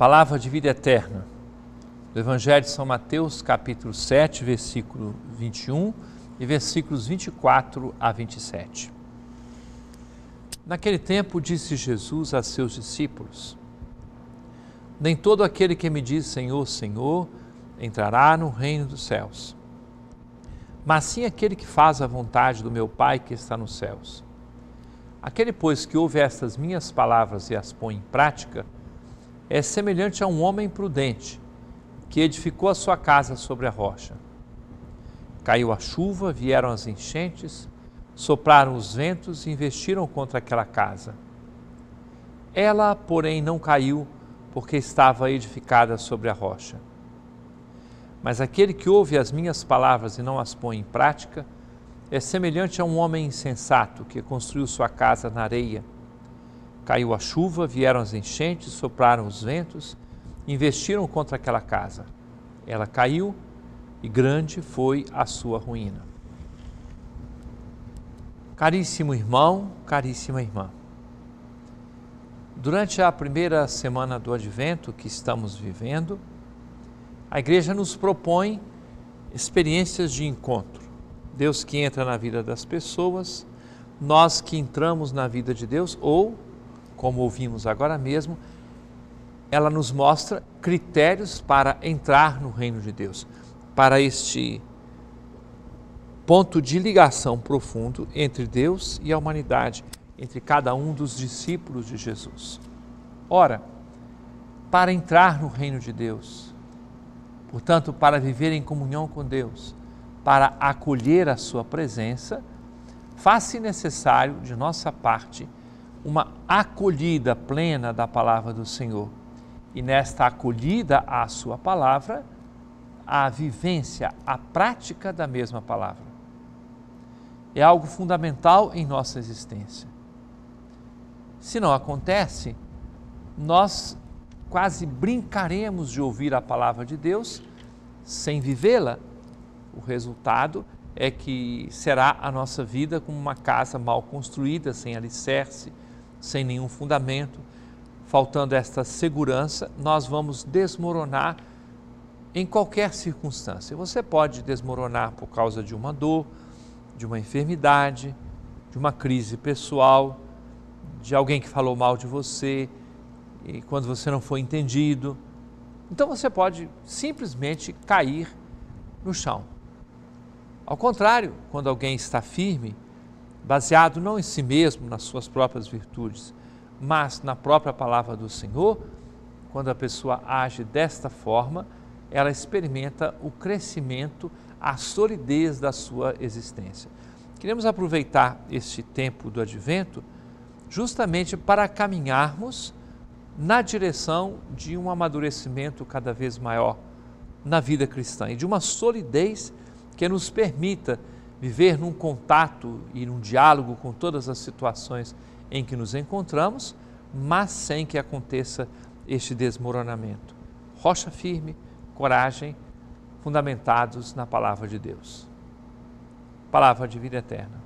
Palavra de vida eterna, do Evangelho de São Mateus, capítulo 7, versículo 21 e versículos 24 a 27. Naquele tempo disse Jesus a seus discípulos: nem todo aquele que me diz Senhor, Senhor, entrará no reino dos céus, mas sim aquele que faz a vontade do meu Pai que está nos céus. Aquele, pois, que ouve estas minhas palavras e as põe em prática, é semelhante a um homem prudente, que edificou a sua casa sobre a rocha. Caiu a chuva, vieram as enchentes, sopraram os ventos e investiram contra aquela casa. Ela, porém, não caiu, porque estava edificada sobre a rocha. Mas aquele que ouve as minhas palavras e não as põe em prática, é semelhante a um homem insensato, que construiu sua casa na areia. Caiu a chuva, vieram as enchentes, sopraram os ventos, investiram contra aquela casa. Ela caiu e grande foi a sua ruína. Caríssimo irmão, caríssima irmã, durante a primeira semana do Advento que estamos vivendo, a Igreja nos propõe experiências de encontro. Deus que entra na vida das pessoas, nós que entramos na vida de Deus, ou, como ouvimos agora mesmo, ela nos mostra critérios para entrar no reino de Deus, para este ponto de ligação profundo entre Deus e a humanidade, entre cada um dos discípulos de Jesus. Ora, para entrar no reino de Deus, portanto, para viver em comunhão com Deus, para acolher a sua presença, faz-se necessário, de nossa parte, uma acolhida plena da palavra do Senhor. E nesta acolhida à sua palavra, a vivência, a prática da mesma palavra. É algo fundamental em nossa existência. Se não acontece, nós quase brincaremos de ouvir a palavra de Deus sem vivê-la. O resultado é que será a nossa vida como uma casa mal construída, sem alicerce, sem nenhum fundamento. Faltando esta segurança, nós vamos desmoronar em qualquer circunstância. Você pode desmoronar por causa de uma dor, de uma enfermidade, de uma crise pessoal, de alguém que falou mal de você e quando você não foi entendido. Então você pode simplesmente cair no chão. Ao contrário, quando alguém está firme, baseado não em si mesmo, nas suas próprias virtudes, mas na própria palavra do Senhor, quando a pessoa age desta forma, ela experimenta o crescimento, a solidez da sua existência. Queremos aproveitar este tempo do Advento justamente para caminharmos na direção de um amadurecimento cada vez maior na vida cristã e de uma solidez que nos permita viver num contato e num diálogo com todas as situações em que nos encontramos, mas sem que aconteça este desmoronamento. Rocha firme, coragem, fundamentados na palavra de Deus. Palavra de vida eterna.